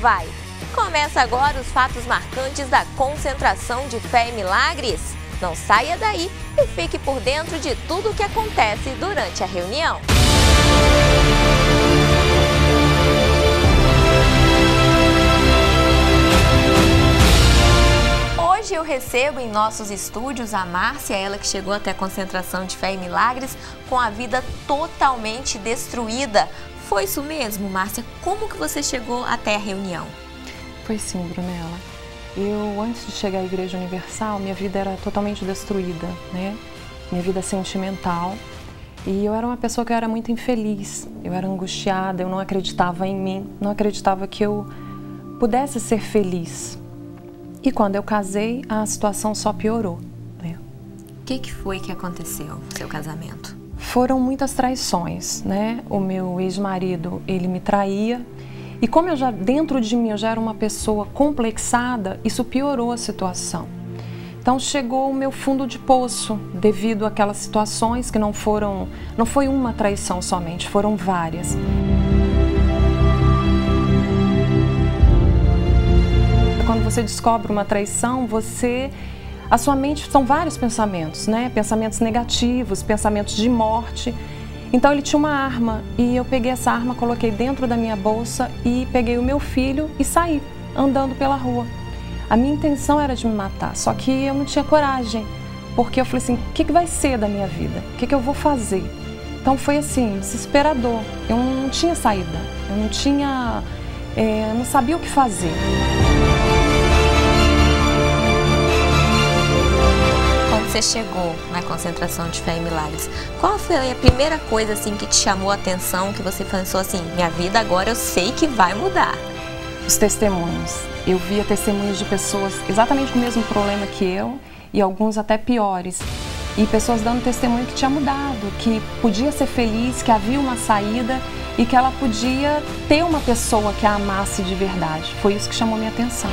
vai? Começa agora os fatos marcantes da concentração de Fé e Milagres. Não saia daí e fique por dentro de tudo o que acontece durante a reunião. Hoje eu recebo em nossos estúdios a Márcia, ela que chegou até a concentração de Fé e Milagres com a vida totalmente destruída. Foi isso mesmo, Márcia? Como que você chegou até a reunião? Foi sim, Brunella. Eu, antes de chegar à Igreja Universal, minha vida era totalmente destruída, né? Minha vida sentimental. E eu era uma pessoa que eu era muito infeliz, eu era angustiada, eu não acreditava em mim, não acreditava que eu pudesse ser feliz. E quando eu casei, a situação só piorou, né? O que foi que aconteceu no seu casamento? Foram muitas traições, né? O meu ex-marido, ele me traía. E como eu já, dentro de mim, eu já era uma pessoa complexada, isso piorou a situação. Então chegou o meu fundo de poço, devido àquelas situações que não foi uma traição somente, foram várias. Quando você descobre uma traição, a sua mente são vários pensamentos, né? Pensamentos negativos, pensamentos de morte. Então ele tinha uma arma e eu peguei essa arma, coloquei dentro da minha bolsa e peguei o meu filho e saí andando pela rua. A minha intenção era de me matar, só que eu não tinha coragem, porque eu falei assim, o que vai ser da minha vida? O que eu vou fazer? Então foi assim, desesperador. Eu não tinha saída, eu não sabia o que fazer. Você chegou na concentração de Fé e Milagres, qual foi a primeira coisa assim que te chamou a atenção, que você pensou assim, minha vida agora eu sei que vai mudar? Os testemunhos. Eu via testemunhos de pessoas exatamente com o mesmo problema que eu e alguns até piores. E pessoas dando testemunho que tinha mudado, que podia ser feliz, que havia uma saída e que ela podia ter uma pessoa que a amasse de verdade. Foi isso que chamou minha atenção.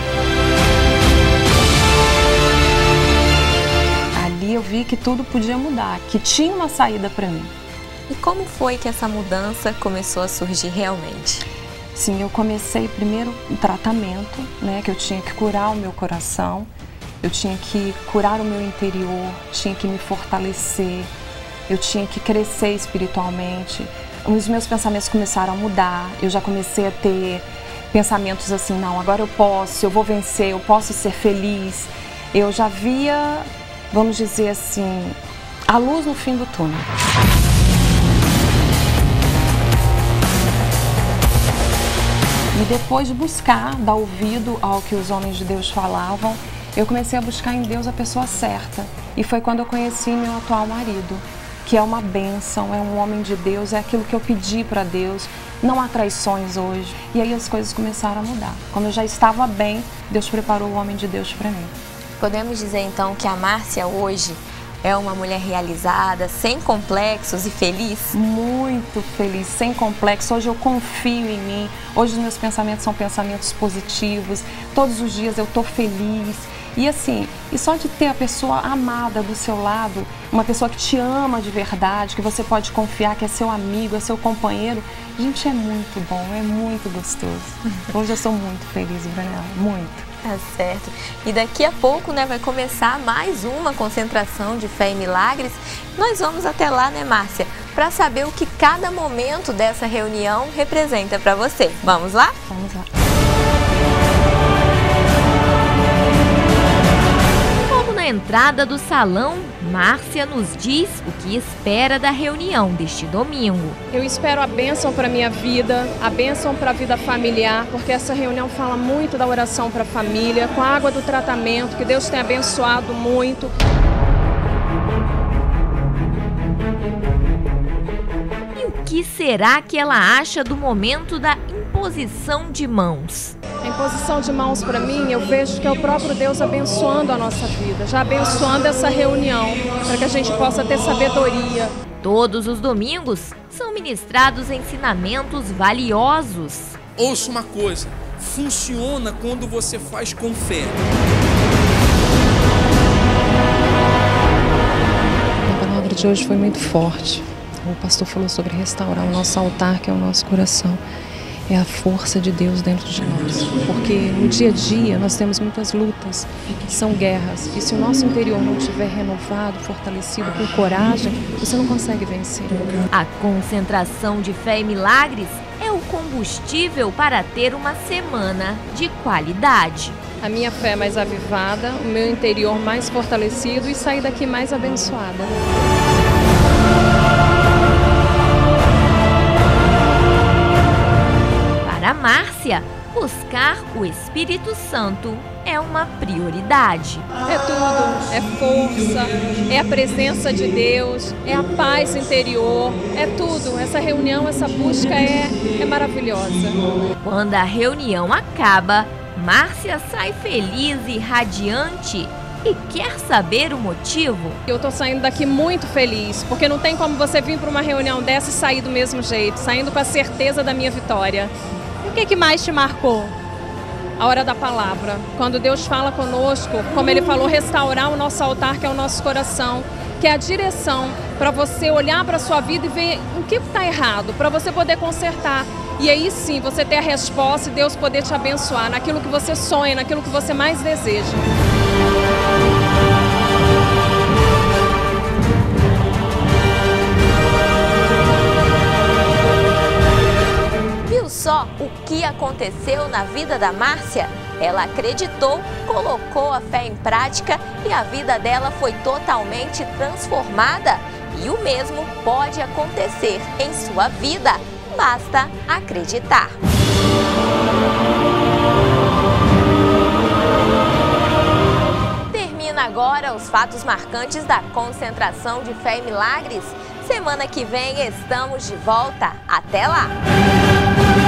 Eu vi que tudo podia mudar, que tinha uma saída para mim. E como foi que essa mudança começou a surgir realmente? Sim, eu comecei primeiro um tratamento, né, que eu tinha que curar o meu coração, eu tinha que curar o meu interior, tinha que me fortalecer, eu tinha que crescer espiritualmente. Os meus pensamentos começaram a mudar, eu já comecei a ter pensamentos assim, não, agora eu vou vencer, eu posso ser feliz. Eu já via, vamos dizer assim, a luz no fim do túnel. E depois de buscar, dar ouvido ao que os homens de Deus falavam, eu comecei a buscar em Deus a pessoa certa. E foi quando eu conheci meu atual marido, que é uma bênção, é um homem de Deus, é aquilo que eu pedi para Deus. Não há traições hoje. E aí as coisas começaram a mudar. Quando eu já estava bem, Deus preparou o homem de Deus para mim. Podemos dizer então que a Márcia hoje é uma mulher realizada, sem complexos e feliz? Muito feliz, sem complexo. Hoje eu confio em mim, hoje os meus pensamentos são pensamentos positivos, todos os dias eu estou feliz. E assim, e só de ter a pessoa amada do seu lado, uma pessoa que te ama de verdade, que você pode confiar, que é seu amigo, é seu companheiro, gente, é muito bom, é muito gostoso. Hoje eu sou muito feliz, Brunella, muito. Tá certo. E daqui a pouco, né, vai começar mais uma concentração de Fé e Milagres. Nós vamos até lá, né, Márcia, para saber o que cada momento dessa reunião representa para você. Vamos lá? Vamos lá. Logo na entrada do salão, Márcia nos diz o que espera da reunião deste domingo. Eu espero a bênção para a minha vida, a bênção para a vida familiar, porque essa reunião fala muito da oração para a família, com a água do tratamento, que Deus tem abençoado muito. E o que será que ela acha do momento da imposição de mãos? A imposição de mãos para mim, eu vejo que é o próprio Deus abençoando a nossa vida, já abençoando essa reunião, para que a gente possa ter sabedoria. Todos os domingos são ministrados ensinamentos valiosos. Ouça uma coisa, funciona quando você faz com fé. A palavra de hoje foi muito forte. O pastor falou sobre restaurar o nosso altar, que é o nosso coração. é a força de Deus dentro de nós. Porque no dia a dia nós temos muitas lutas, são guerras. E se o nosso interior não estiver renovado, fortalecido, com coragem, você não consegue vencer. A concentração de fé e milagres é o combustível para ter uma semana de qualidade. A minha fé é mais avivada, o meu interior mais fortalecido e sair daqui mais abençoada. Para Márcia, buscar o Espírito Santo é uma prioridade. É tudo, é força, é a presença de Deus, é a paz interior, é tudo. Essa reunião, essa busca é maravilhosa. Quando a reunião acaba, Márcia sai feliz e radiante e quer saber o motivo. Eu tô saindo daqui muito feliz, porque não tem como você vir para uma reunião dessa e sair do mesmo jeito, saindo com a certeza da minha vitória. E o que mais te marcou? A hora da palavra. Quando Deus fala conosco, como Ele falou, restaurar o nosso altar, que é o nosso coração, que é a direção para você olhar para a sua vida e ver o que está errado, para você poder consertar. E aí sim, você ter a resposta e Deus poder te abençoar naquilo que você sonha, naquilo que você mais deseja. Viu só o que aconteceu na vida da Márcia? Ela acreditou, colocou a fé em prática e a vida dela foi totalmente transformada. E o mesmo pode acontecer em sua vida. Basta acreditar. Termina agora os fatos marcantes da concentração de fé e milagres. Semana que vem estamos de volta. Até lá!